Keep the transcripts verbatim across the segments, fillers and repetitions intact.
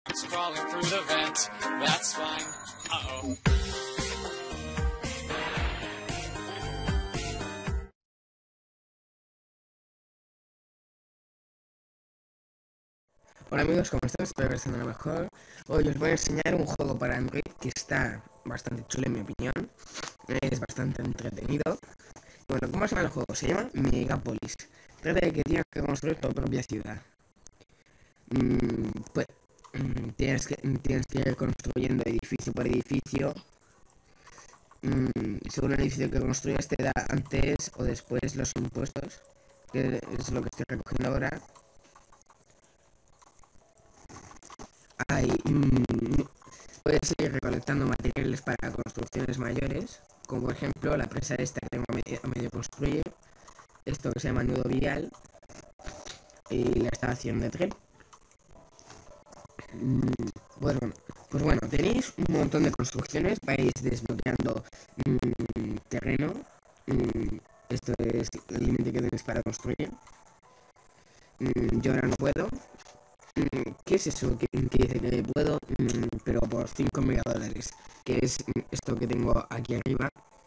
Crawling through the vent, that's fine. Uh-oh. Hola amigos, ¿cómo están? Espero que estén a lo mejor. Hoy os voy a enseñar un juego para Android que está bastante chulo en mi opinión. Es bastante entretenido. Y bueno, ¿cómo se llama el juego? Se llama Megapolis. Trata de que tienes que construir tu propia ciudad. Mm, pues mm, tienes, que, tienes que ir construyendo edificio por edificio. Mm, según el edificio que construyas te da antes o después los impuestos, que es lo que estoy recogiendo ahora. Hay, mm, puedes ir recolectando materiales para construcciones mayores, como por ejemplo la presa esta que tengo a medio, a medio construir, esto que se llama nudo vial y la estación de tren. Mm, bueno, pues bueno, tenéis un montón de construcciones, vais desbloqueando mm, terreno. Mm, esto es el límite que tenéis para construir. Mm, yo ahora no puedo. Mm, ¿Qué es eso que, que dice que puedo? Mm, pero por cinco mega dólares, que es mm, esto que tengo aquí arriba,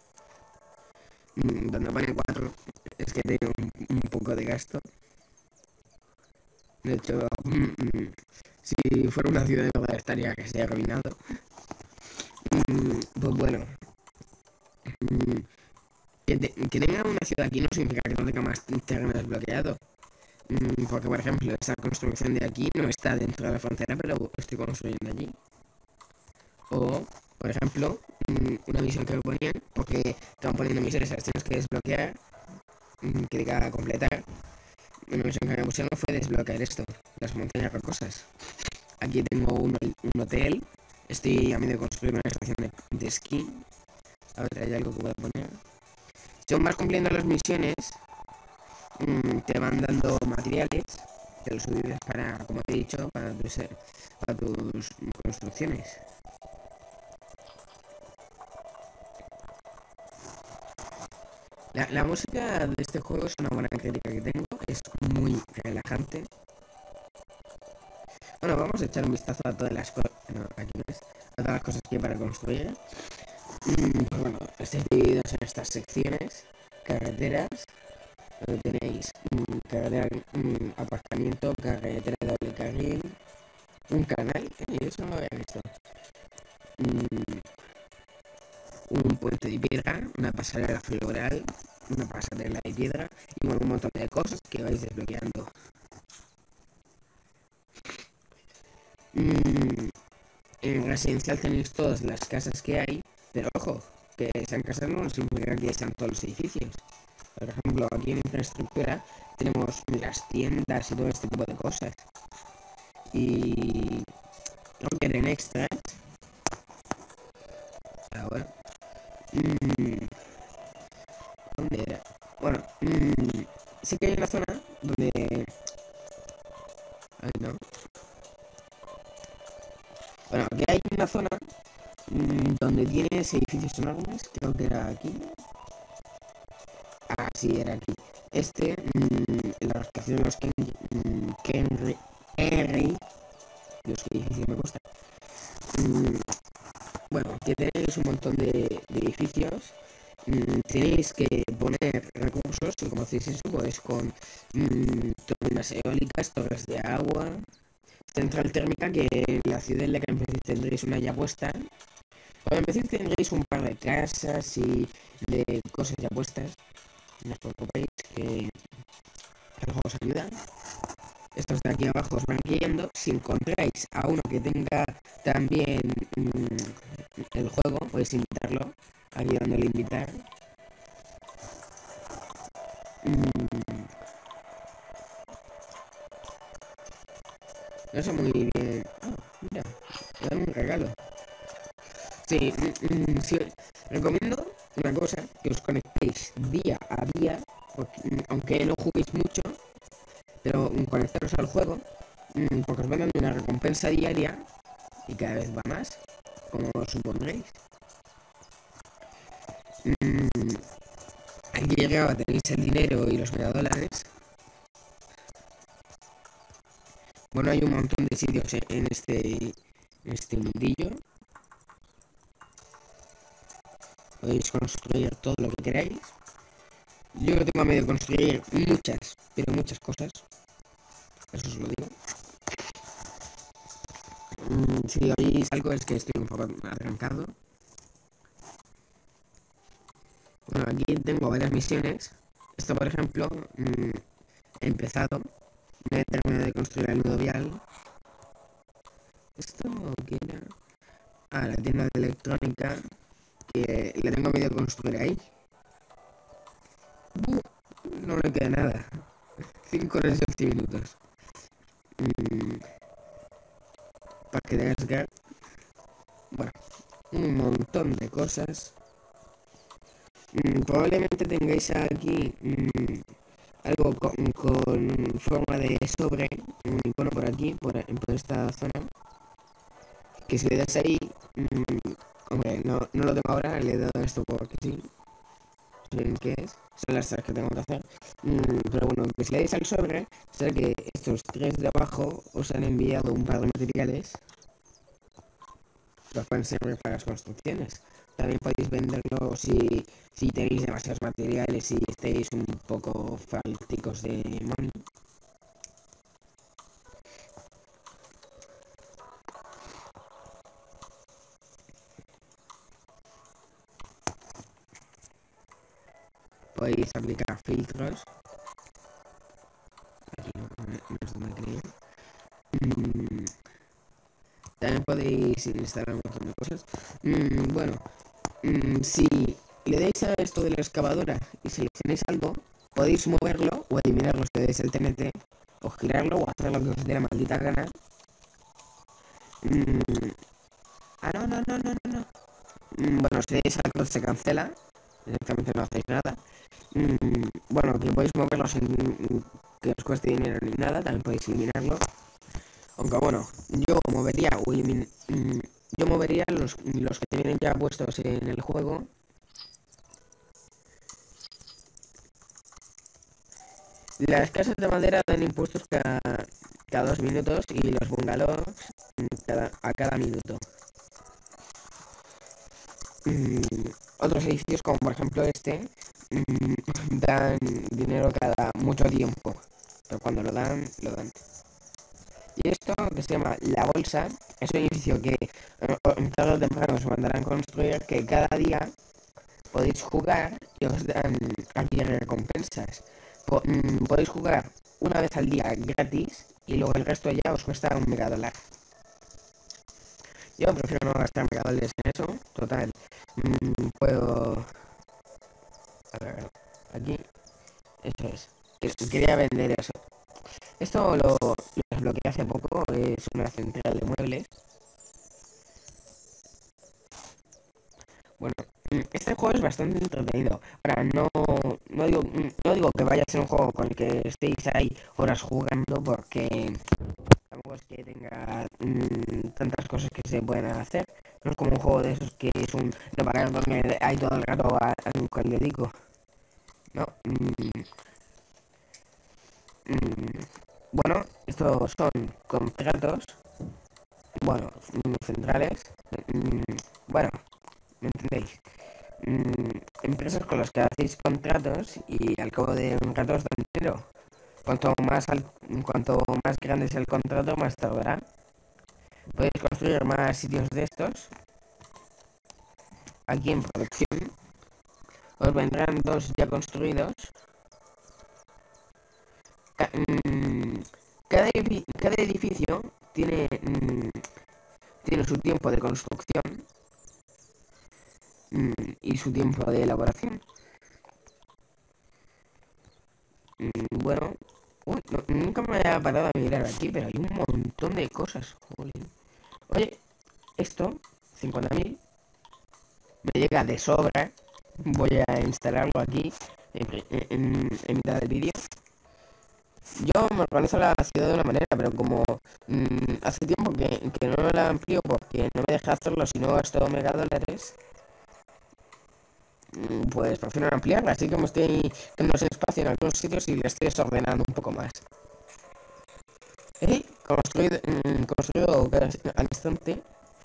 mm, donde pone cuatro. Es que tengo un, un poco de gasto. De hecho, mm, mm, si fuera una ciudad de verdad estaría que se ha arruinado. Mm, pues bueno, mm, que, te, que tenga una ciudad aquí no significa que no tenga más terreno desbloqueado. Mm, porque, por ejemplo, esta construcción de aquí no está dentro de la frontera, pero estoy construyendo allí. O, por ejemplo, mm, una misión que me ponían, porque te van poniendo misiones, las tienes que desbloquear, mm, que diga completar. Una misión que me pusieron fue desbloquear esto, las montañas rocosas. Aquí tengo un, un hotel, estoy a medio de construir una estación de, de esquí. A ver, hay algo que pueda poner. Según vas cumpliendo las misiones, mmm, te van dando materiales, que los subes para, como te he dicho, para tus, para tus construcciones. La, la música de este juego es una buena crítica que tengo, es muy relajante. Bueno, vamos a echar un vistazo a todas las cosas, no, aquí no es, a todas las cosas que hay para construir. Mm, pues bueno, estáis divididos en estas secciones: carreteras, donde tenéis mm, carretera, mm, aparcamiento, carretera de doble carril, un canal, eh, eso no lo había visto, mm, un puente de piedra, una pasarela floral, una pasarela de piedra y bueno, un montón de cosas que vais desbloqueando. Mm, en residencial tenéis todas las casas que hay, pero ojo, que sean casas no significa que sean todos los edificios. Por ejemplo, aquí en infraestructura tenemos las tiendas y todo este tipo de cosas. Y no quieren extras. Ahora. Mmm, ¿Dónde era? Bueno, mmm, sí que hay una zona donde... Ay, no. Bueno, aquí hay una zona mmm, donde tienes edificios enormes. Creo que era aquí. Ah, sí, era aquí. Este, mmm, la rascación de los Ken, mmm, Kenry, Henry. Dios, qué difícil me cuesta. Mm, bueno, que tenéis un montón de, de edificios. Mm, tenéis que poner recursos, y como hacéis eso, pues con mm, turbinas eólicas, torres de agua, central térmica, que en la ciudad en la que empecéis tendréis una ya puesta. Cuando empecéis tendréis un par de casas y de cosas ya puestas. No os preocupéis, que el juego os ayuda. Estos de aquí abajo os van guiando. Si encontráis a uno que tenga también mmm, el juego, podéis invitarlo, aquí dándole invitar. Mm, no sé muy bien. Oh, mira, me dan un regalo. Sí, mm, mm, sí, recomiendo una cosa, que os conectéis día a día, porque, mm, aunque no juguéis mucho, pero mm, conectaros al juego, mm, porque os van dando una recompensa diaria y cada vez va más, como supondréis. Mm, aquí llegaba, tenéis el dinero y los megadólares. Bueno, hay un montón de sitios en en este, en este mundillo. Podéis construir todo lo que queráis. Yo que tengo a medio construir muchas, pero muchas cosas. Eso os lo digo. Mm, si oís algo es que estoy un poco atrancado. Bueno, aquí tengo varias misiones. Esto, por ejemplo, mm, he empezado. Me he terminado de construir el nudo vial. ¿Esto qué era? Ah, la tienda de electrónica. Que le tengo a medio construir ahí. Buh, no le queda nada. cinco horas y once minutos. Mm, para que tengas que... Bueno, un montón de cosas. Mm, probablemente tengáis aquí mm, algo con, con forma de sobre, un icono por aquí, por, por esta zona. Que si le das ahí, mm, hombre, no, no lo tengo ahora, le he dado esto porque sí. ¿Qué es? Son las tres que tengo que hacer. Mm, pero bueno, que si le dais al sobre, será que estos tres de abajo os han enviado un par de materiales que os pueden servir para las construcciones. También podéis venderlo si, si tenéis demasiados materiales y estáis un poco falticos de money. Podéis aplicar filtros. Aquí no, no es donde quería. Mm, también podéis instalar un montón de cosas. Mm, bueno, mm, si le dais a esto de la excavadora y seleccionáis algo, podéis moverlo o eliminarlo si le dais el T N T, o girarlo o hacer lo que os dé la maldita gana. Mm, ah, no, no, no, no, no, no. Mm, bueno, si le dais a la cruz se cancela. Directamente no hacéis nada. Mm, bueno, que podéis moverlo sin que os cueste dinero ni nada, también podéis eliminarlo. Aunque bueno, yo movería o elimin mm, yo movería los, los que vienen ya puestos en el juego. Las casas de madera dan impuestos cada, cada dos minutos y los bungalows cada, a cada minuto. Mm, otros edificios, como por ejemplo este, mm, dan dinero cada mucho tiempo, pero cuando lo dan, lo dan. Y esto, que se llama La Bolsa, es un edificio que tarde o temprano os mandarán construir, que cada día podéis jugar y os dan aquí recompensas. Po mm, podéis jugar una vez al día gratis y luego el resto ya os cuesta un megadólar. Yo prefiero no gastar megadólares en eso, total. Mm, puedo... A ver, aquí. Eso es. Quería vender eso. Esto lo, lo desbloqueé hace poco, es una central de muebles. Bueno, este juego es bastante entretenido. Ahora, no, no, digo, no digo que vaya a ser un juego con el que estéis ahí horas jugando, porque tampoco es que tenga mmm, tantas cosas que se pueden hacer. No es como un juego de esos que es un no parar donde hay todo el rato a, a un cual dedico. No. Mmm, mmm, bueno, estos son contratos. Bueno, centrales. Mmm, bueno, ¿me entendéis? Mm, empresas con las que hacéis contratos y al cabo de un rato os dan dinero. Cuanto más, al, cuanto más grande sea el contrato, más tardará. Podéis construir más sitios de estos. Aquí en producción os vendrán dos ya construidos. Ca mm, cada, edificio, cada, edificio tiene, mm, tiene su tiempo de construcción mm, y su tiempo de elaboración. Mm, bueno, uy, no, nunca me había parado a mirar aquí, pero hay un montón de cosas. Jolín. Oye, esto, cincuenta mil, me llega de sobra. Voy a instalarlo aquí en, en, en mitad del vídeo. Yo me organizo la ciudad de una manera, pero como mmm, hace tiempo que, que no la amplío porque no me deja hacerlo si no gasto megadólares, mmm, pues prefiero no ampliarla. Así que me estoy quedando sin espacio en algunos sitios y la estoy desordenando un poco más. ¿Eh? construido, mm, construido al instante.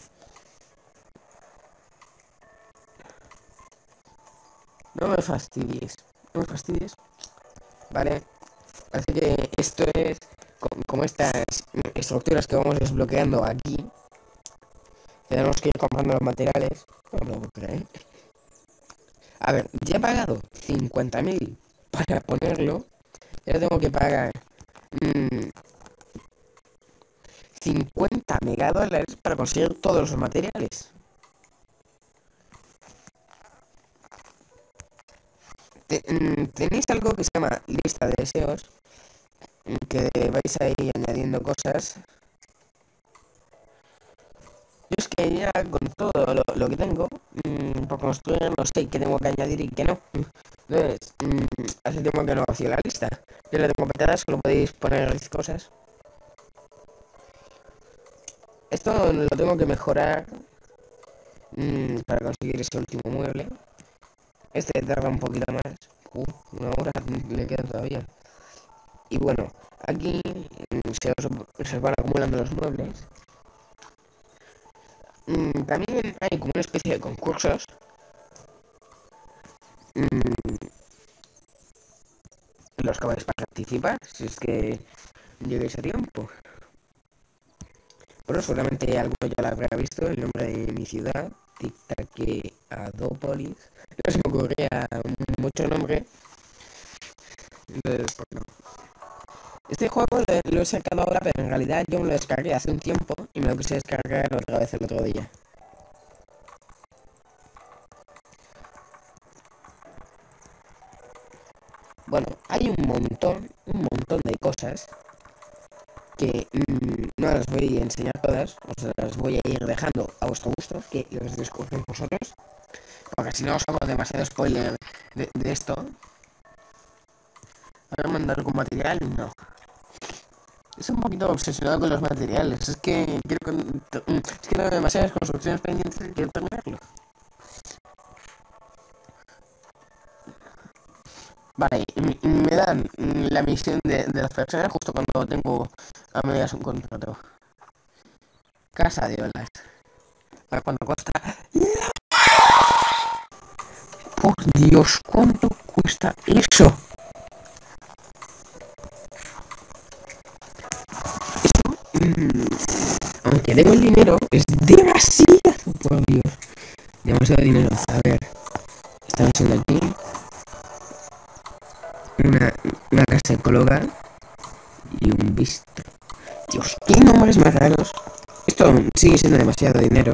No me fastidies, no me fastidies. Vale, así que esto es como estas estructuras que vamos desbloqueando aquí. Tenemos que ir comprando los materiales. No lo puedo creer. A ver, ya he pagado cincuenta mil para ponerlo. Y ahora tengo que pagar mmm, cincuenta megadólares para conseguir todos los materiales. Tenéis algo que se llama lista de deseos, que vais a ir añadiendo cosas. Yo es que ya con todo lo, lo que tengo mmm, por construir, no sé qué tengo que añadir y qué no. Entonces, mmm, hace tiempo que no vacío la lista. Yo la tengo petada, solo podéis poner cosas. Esto lo tengo que mejorar mmm, para conseguir ese último mueble. Este tarda un poquito más. Uh, una hora le queda todavía. Y bueno, aquí mmm, se, os, se os van acumulando los muebles. Mm, también hay como una especie de concursos mm, en los que vais a participar, si es que lleguéis a tiempo. Bueno, seguramente alguno ya lo habrá visto, el nombre de mi ciudad, Tic-Taque-Adópolis. No se me ocurría mucho nombre. Entonces, pues no. Este juego lo, lo he sacado ahora, pero en realidad yo me lo descargué hace un tiempo y me lo quise descargar otra vez el otro día. Bueno, hay un montón, un montón de cosas que mmm, no las voy a enseñar todas, os las voy a ir dejando a vuestro gusto, que los descubréis vosotros, porque si no os hago demasiado spoiler de, de esto. ¿Ahora mandar con material? No. Es un poquito obsesionado con los materiales, es que quiero con, es que tengo demasiadas construcciones pendientes y quiero terminarlo. Vale, me dan la misión de, de las personas justo cuando tengo a medias un contrato. Casa de olas. ¿Para cuánto cuesta? Por Dios, ¿cuánto cuesta eso? Eso, mmm, aunque tengo el dinero, es demasiado, por Dios. Demasiado dinero. A ver, está haciendo aquí una, una casa ecóloga y un bistro. Dios, qué nombres más raros. Esto sigue siendo demasiado dinero.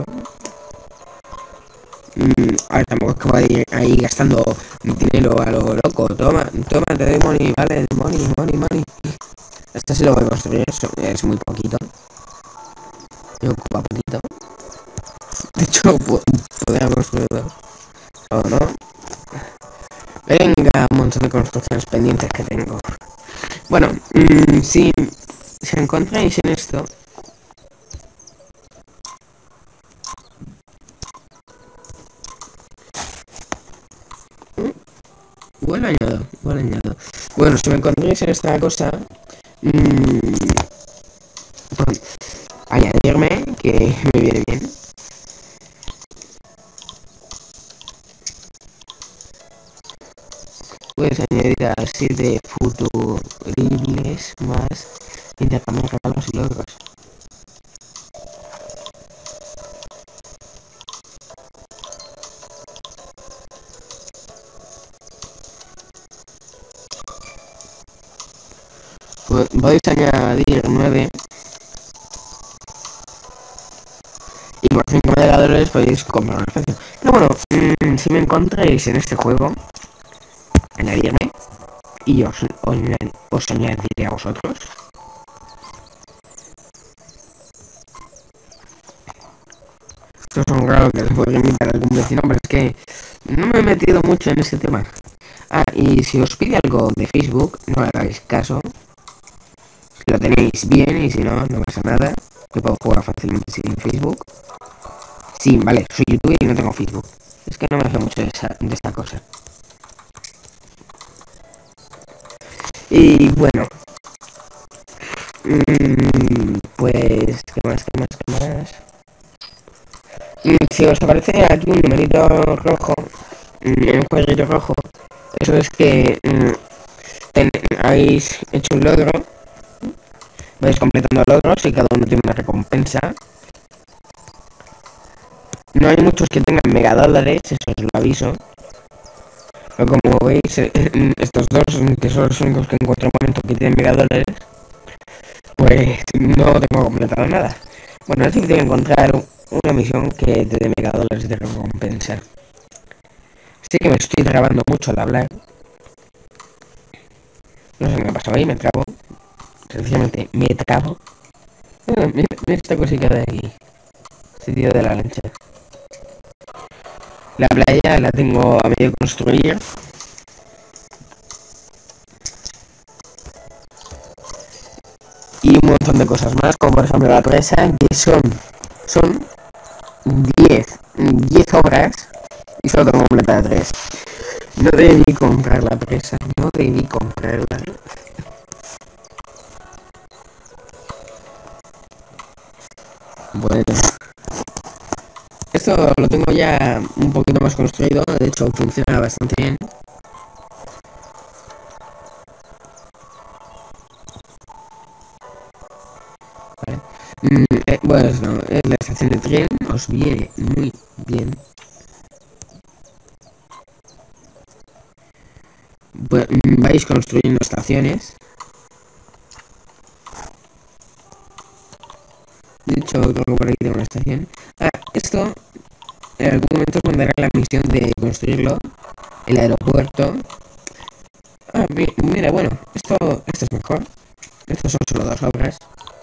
Mm, a ver, tampoco es que voy ahí gastando dinero a lo loco. Toma, toma, te doy money, vale, money, money, money. Esto sí lo voy a construir, eso es muy poquito. Me ocupa poquito. De hecho, podría construir dos. ¿O no? Venga, un montón de construcciones pendientes que tengo. Bueno, mmm, si, si encontráis en esto, Buen añado, buen añado. Bueno, si me encontráis en esta cosa, mmm, pues, añadirme, que me viene bien. Puedes añadir a siete futuribles más intercambiar regalos y logros. Podéis añadir nueve y por cinco navegadores podéis comprar una especie. Pero bueno, mmm, si me encontréis en este juego, añadirme y os, os, os añadiré a vosotros. Estos son raros que les podría invitar a algún vecino, pero es que no me he metido mucho en ese tema. Ah, y si os pide algo de Facebook, no hagáis caso. Lo tenéis bien y si no, no pasa nada. Que puedo jugar fácilmente sin Facebook. Sí, vale, soy youtuber y no tengo Facebook. Es que no me hace mucho de, esa, de esta cosa. Y bueno, Mm, pues, ¿qué más, qué más, qué más? Mm, si os aparece aquí un numerito rojo, mm, un cuadrito rojo, eso es que mm, ten, habéis hecho un logro, vais completando logros y cada uno tiene una recompensa. No hay muchos que tengan megadólares, eso os lo aviso. Pero como veis, eh, estos dos, que son los únicos que encuentro en el momento que tienen megadólares, pues no tengo completado nada. Bueno, es difícil encontrar una misión que te dé megadólares de recompensa. Sé que me estoy trabando mucho al hablar. No sé qué me pasó ahí, me trabo. Sencillamente me trabo. Ah, mira, mira esta cosita de aquí. Sitio de la lancha. La playa la tengo a medio construir. Y un montón de cosas más, como por ejemplo la presa, que son son diez obras y solo tengo completada tres. No debí comprar la presa, no debí comprarla. Bueno, esto lo tengo ya un poquito más construido, de hecho funciona bastante bien. Vale. Mm, eh, bueno, no, es la estación de tren, os viene muy bien. Pues, mm, vais construyendo estaciones. De hecho, creo que por aquí tengo una estación. Ah, esto en algún momento os mandará la misión de construirlo. El aeropuerto. Ah, mi- mira, bueno, esto, esto es mejor. Estos son solo dos obras.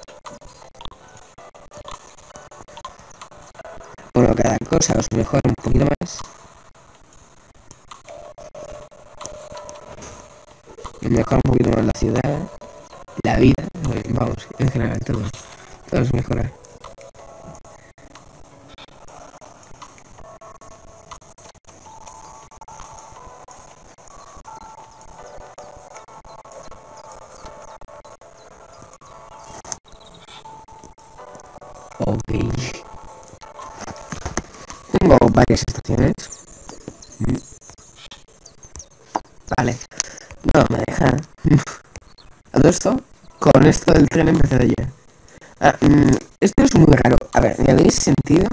Bueno, cada cosa os mejora un poquito más. Os mejora un poquito más la ciudad, la vida, vamos, en general, todo. Todo es mejorar. Ok. Tengo varias estaciones. Mm, Vale. No me deja. A todo esto, con esto del tren empecé ya. Ah, mm, esto es muy raro. A ver, ¿me habéis sentido?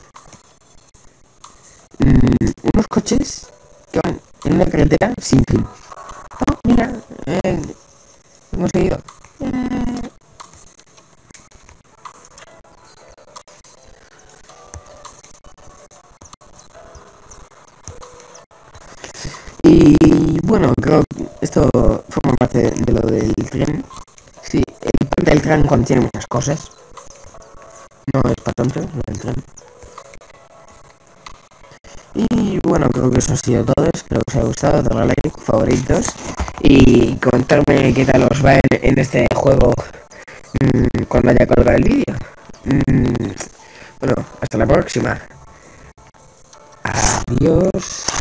Mm, unos coches que van en una carretera sin fin. Oh, mira, eh, hemos seguido. Eh, Y bueno, creo que esto forma parte de lo del tren. Sí, el parque del tren contiene muchas cosas. No es para tontos, lo del tren. Y bueno, creo que eso ha sido todo. Espero que os haya gustado. Darle like, favoritos. Y comentarme qué tal os va en, en este juego mmm, cuando haya colgado el vídeo. Mm, bueno, hasta la próxima. Adiós.